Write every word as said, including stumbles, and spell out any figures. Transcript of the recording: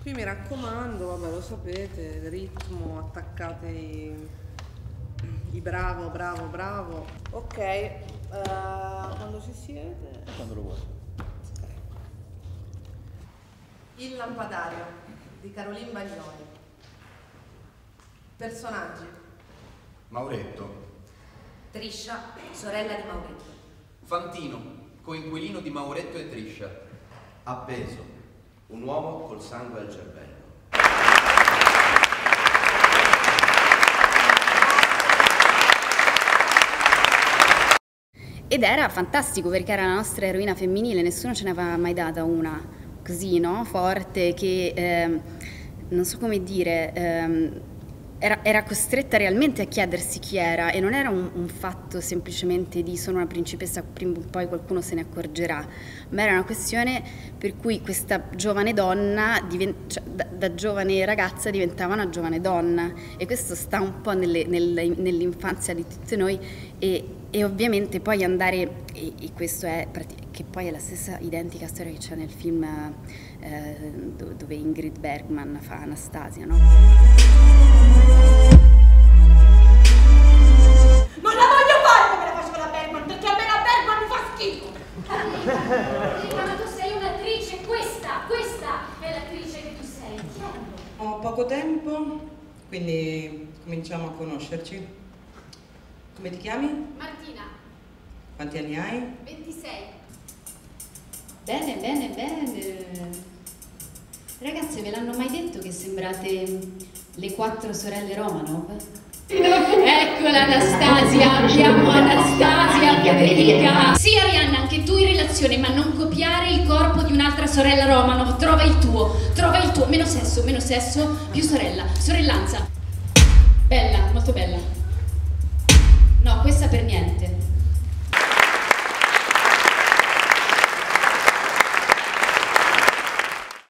Qui mi raccomando, vabbè lo sapete, il ritmo, attaccate i, i bravo, bravo, bravo. Ok, uh, quando ci siete? Quando lo vuoi. Okay. Il lampadario di Caroline Bagnoli. Personaggi. Mauretto. Triscia, sorella di Mauretto. Fantino, coinquilino di Mauretto e Triscia. Appeso. Un uomo col sangue al cervello. Ed era fantastico perché era la nostra eroina femminile, nessuno ce ne aveva mai data una così, no? Forte, che ehm, non so come dire, ehm, era, era costretta realmente a chiedersi chi era, e non era un, un fatto semplicemente di sono una principessa, prima o poi qualcuno se ne accorgerà, ma era una questione per cui questa giovane donna, divent- cioè, da, da giovane ragazza diventava una giovane donna, e questo sta un po' nelle, nelle, nell'infanzia di tutte noi, e, e ovviamente poi andare, e, e questo è che poi è la stessa identica storia che c'è nel film eh, dove Ingrid Bergman fa Anastasia, no? Non la voglio fare come la faceva la Bergman, perché a me la Bergman mi fa schifo! Ma tu sei un'attrice, questa, questa è l'attrice che tu sei. Ho poco tempo, quindi cominciamo a conoscerci. Come ti chiami? Martina. Quanti anni hai? ventisei. Bene, bene, bene. Ragazze, ve l'hanno mai detto che sembrate le quattro sorelle Romanov? Eccola Anastasia, abbiamo Anastasia, Federica. Sì Arianna, anche tu in relazione, ma non copiare il corpo di un'altra sorella Romanov. Trova il tuo, trova il tuo. Meno sesso, meno sesso, più sorella, sorellanza. Bella, molto bella. No, questa per niente.